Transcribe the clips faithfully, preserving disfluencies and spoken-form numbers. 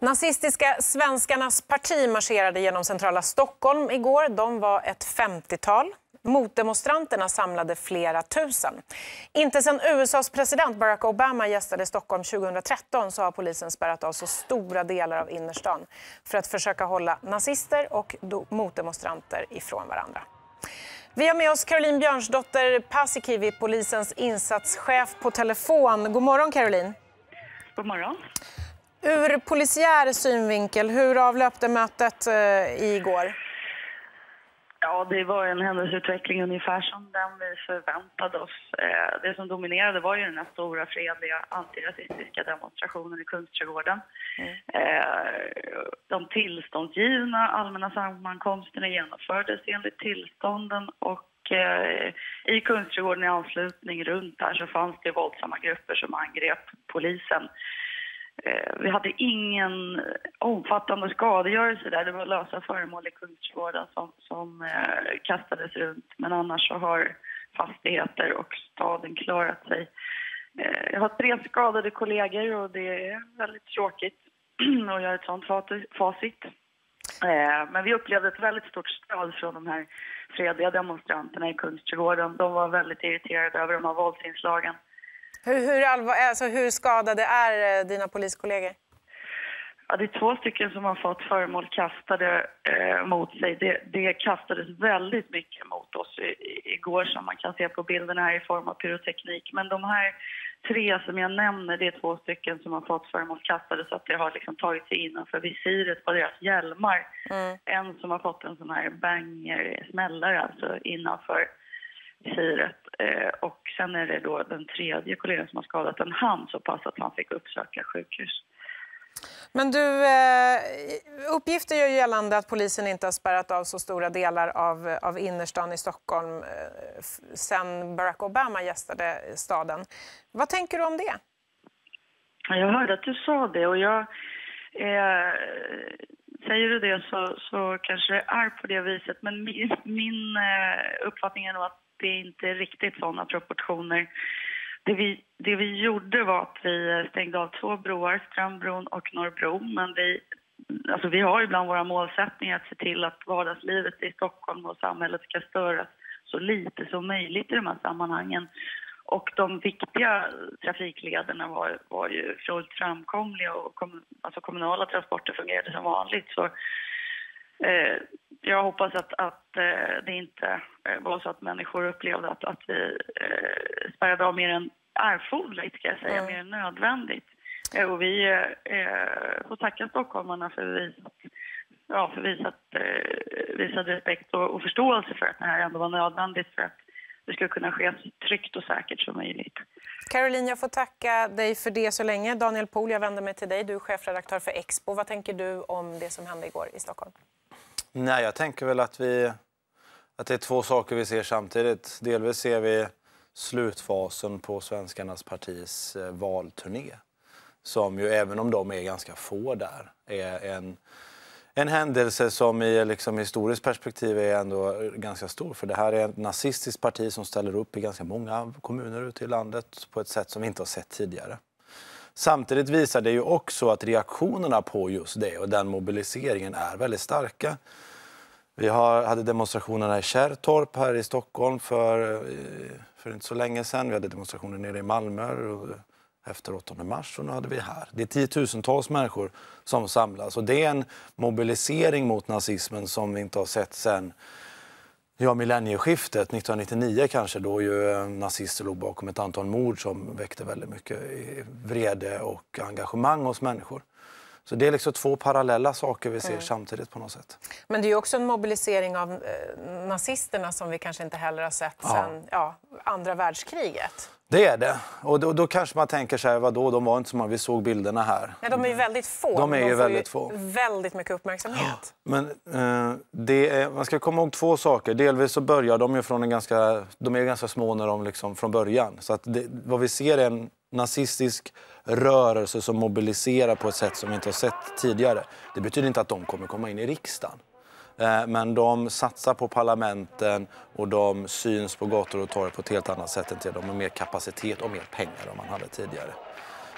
Nazistiska svenskarnas parti marscherade genom centrala Stockholm igår. De var ett femtiotal. Motdemonstranterna samlade flera tusen. Inte sedan U S A:s president Barack Obama gästade Stockholm tjugohundratretton så har polisen spärrat av så stora delar av innerstan för att försöka hålla nazister och motdemonstranter ifrån varandra. Vi har med oss Caroline Björnsdotter Paasikivi, polisens insatschef, på telefon. God morgon, Caroline. God morgon. Ur polisiär synvinkel, hur avlöpte mötet eh, igår? Ja, det var en händelseutveckling ungefär som den vi förväntade oss. Eh, det som dominerade var ju den här stora fredliga antirasistiska demonstrationen i Kungsträdgården. Mm. Eh, de tillståndsgivna allmänna sammankomsterna genomfördes enligt tillstånden och eh, i Kungsträdgården i anslutning runt här så fanns det våldsamma grupper som angrep polisen. Vi hade ingen omfattande skadegörelse där. Det var lösa föremål i Kungsträdgården som, som eh, kastades runt. Men annars så har fastigheter och staden klarat sig. Eh, jag har tre skadade kollegor och det är väldigt tråkigt att göra ett sånt facit. Eh, men vi upplevde ett väldigt stort stöd från de här fredliga demonstranterna i Kungsträdgården. De var väldigt irriterade över de här våldsinslagen. Hur, hur, allvar, alltså hur skadade är dina poliskollegor? Ja, det är två stycken som har fått föremål kastade eh, mot sig. Det, det kastades väldigt mycket mot oss i, i, igår som man kan se på bilderna här i form av pyroteknik. Men de här tre som jag nämner, det är två stycken som har fått föremål kastade så att det har liksom tagit sig innanför visiret på deras hjälmar. Mm. En som har fått en sån här banger, smällare alltså innanför visiret. Eh, och sen är det då den tredje kollegan som har skadat en hand så pass att han fick uppsöka sjukhus. Men du, eh, uppgifter gör gällande att polisen inte har spärrat av så stora delar av, av innerstan i Stockholm eh, sen Barack Obama gästade staden. Vad tänker du om det? Jag hörde att du sa det och jag... Eh, säger du det så, så kanske det är på det viset. Men min, min eh, uppfattning är nog att det inte är riktigt sådana proportioner. Det vi, det vi gjorde var att vi stängde av två broar, Strömbron och Norrbro. Men vi, alltså vi har ibland våra målsättningar att se till att vardagslivet i Stockholm och samhället ska störas så lite som möjligt i de här sammanhangen. Och de viktiga trafiklederna var, var ju fullt framkomliga och kom, alltså kommunala transporter fungerade som vanligt. Så eh, jag hoppas att, att eh, det inte var så att människor upplevde att, att vi eh, spärrade av mer än erforderligt, ska jag säga, mm. mer än nödvändigt. Eh, och vi eh, får tacka stockholmarna för visat, ja, för visat, eh, visat respekt och, och förståelse för att det här ändå var nödvändigt för att det ska kunna ske så tryggt och säkert som möjligt. Caroline, jag får tacka dig för det så länge. Daniel Pohl, jag vänder mig till dig. Du är chefredaktör för Expo. Vad tänker du om det som hände igår i Stockholm? Nej, jag tänker väl att, vi, att det är två saker vi ser samtidigt. Delvis ser vi slutfasen på Svenskarnas partis valturné. Som ju, även om de är ganska få där, är en... En händelse som i liksom historiskt perspektiv är ändå ganska stor. För det här är ett nazistiskt parti som ställer upp i ganska många kommuner ute i landet på ett sätt som vi inte har sett tidigare. Samtidigt visar det ju också att reaktionerna på just det och den mobiliseringen är väldigt starka. Vi har, hade demonstrationerna i Kärrtorp här i Stockholm för, för inte så länge sedan. Vi hade demonstrationer nere i Malmö och efter åttonde mars och nu hade vi här. Det är tiotusentals människor som samlas och det är en mobilisering mot nazismen som vi inte har sett sedan ja, millennieskiftet nittonhundranittionio kanske, då ju nazister låg bakom ett antal mord som väckte väldigt mycket vrede och engagemang hos människor. Så det är liksom två parallella saker vi ser mm. samtidigt på något sätt. Men det är ju också en mobilisering av eh, nazisterna som vi kanske inte heller har sett ja. sedan ja, andra världskriget. Det är det. Och då, då kanske man tänker sig, vadå, de var inte som vi såg bilderna här. Nej, de är ju väldigt få. De är de ju får väldigt ju få. väldigt mycket uppmärksamhet. Ja. Men eh, det är, man ska komma ihåg två saker. Delvis så börjar de ju från en ganska, de är ganska små när de liksom från början. Så att det, vad vi ser är en nazistisk rörelse som mobiliserar på ett sätt som vi inte har sett tidigare. Det betyder inte att de kommer komma in i riksdagen. Men de satsar på parlamenten och de syns på gator och torg på ett helt annat sätt än till. De har mer kapacitet och mer pengar än man hade tidigare.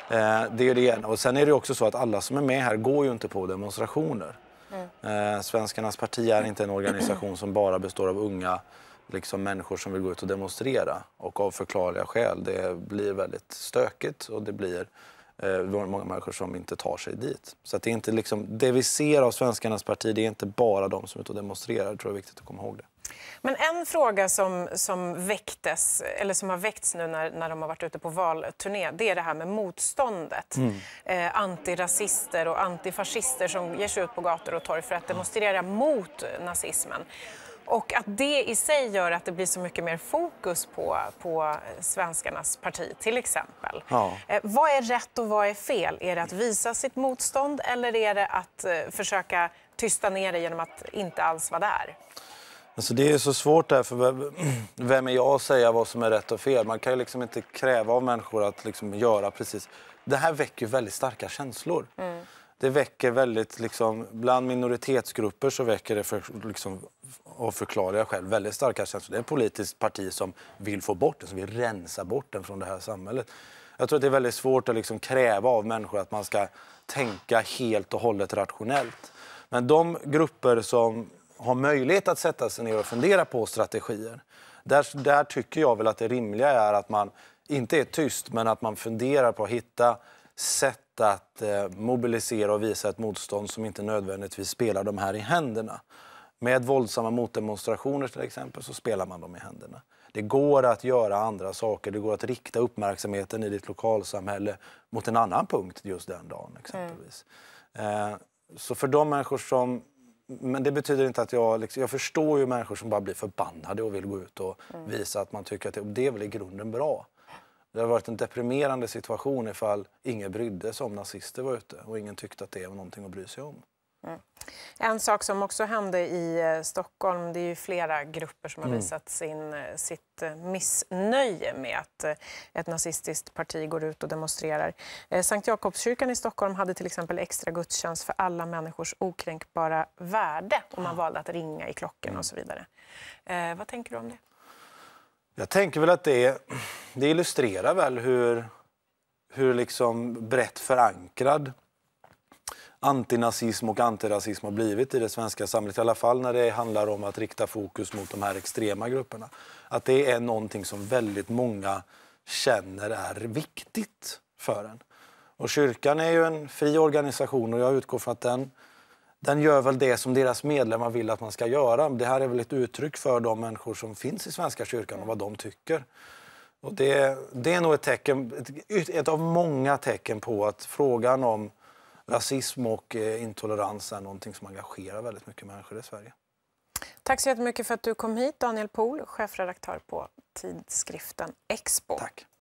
Eh, det är det ena. Och sen är det också så att alla som är med här går ju inte på demonstrationer. Mm. Eh, Svenskarnas parti är inte en organisation som bara består av unga liksom människor som vill gå ut och demonstrera. Och av förklarliga skäl, det blir väldigt stökigt och det blir eh, många människor som inte tar sig dit. Så att det är inte liksom, det vi ser av Svenskarnas parti, det är inte bara de som är ute och demonstrerar. Jag tror det är viktigt att komma ihåg det. Men en fråga som, som väcktes, eller som har väckts nu när, när de har varit ute på valturné, det är det här med motståndet. Mm. Eh, antirasister och antifascister som ger sig ut på gator och torg för att demonstrera mot nazismen. Och att det i sig gör att det blir så mycket mer fokus på, på Svenskarnas parti, till exempel. Ja. Eh, vad är rätt och vad är fel? Är det att visa sitt motstånd eller är det att eh, försöka tysta ner det genom att inte alls vara där? Alltså det är så svårt där, för vem är jag att säga vad som är rätt och fel? Man kan ju liksom inte kräva av människor att liksom göra precis. Det här väcker väldigt starka känslor. Mm. Det väcker väldigt, liksom, bland minoritetsgrupper så väcker det för, liksom, av förklarliga skäl väldigt starka känslor. Det är ett politiskt parti som vill få bort den, som vill rensa bort den från det här samhället. Jag tror att det är väldigt svårt att liksom kräva av människor att man ska tänka helt och hållet rationellt. Men de grupper som har möjlighet att sätta sig ner och fundera på strategier. Där, där tycker jag väl att det rimliga är att man inte är tyst, men att man funderar på att hitta sätt att eh, mobilisera och visa ett motstånd som inte nödvändigtvis spelar de här i händerna. Med våldsamma motdemonstrationer till exempel så spelar man dem i händerna. Det går att göra andra saker, det går att rikta uppmärksamheten i ditt lokalsamhälle mot en annan punkt just den dagen exempelvis. Mm. Eh, så för de människor som Men det betyder inte att jag... Liksom, jag förstår ju människor som bara blir förbannade och vill gå ut och mm. visa att man tycker att det, det är väl i grunden bra. Det har varit en deprimerande situation ifall ingen brydde sig om nazister var ute och ingen tyckte att det var någonting att bry sig om. Mm. En sak som också hände i eh, Stockholm, det är ju flera grupper som har mm. visat sin, sitt eh, missnöje med att eh, ett nazistiskt parti går ut och demonstrerar. Eh, Sankt Jakobskyrkan i Stockholm hade till exempel extra gudstjänst för alla människors okränkbara värde och man valde att ringa i klockan mm. och så vidare. Eh, vad tänker du om det? Jag tänker väl att det, det illustrerar väl hur, hur liksom brett förankrad antinazism och antirasism har blivit i det svenska samhället. I alla fall när det handlar om att rikta fokus mot de här extrema grupperna. Att det är någonting som väldigt många känner är viktigt för en. Och kyrkan är ju en fri organisation och jag utgår från att den, den gör väl det som deras medlemmar vill att man ska göra. Det här är väl ett uttryck för de människor som finns i Svenska kyrkan och vad de tycker. Och det, det är nog ett tecken, ett, ett av många tecken på att frågan om rasism och eh, intolerans är någonting som engagerar väldigt mycket människor i Sverige. Tack så jättemycket för att du kom hit, Daniel Pohl, chefredaktör på tidskriften Expo. Tack.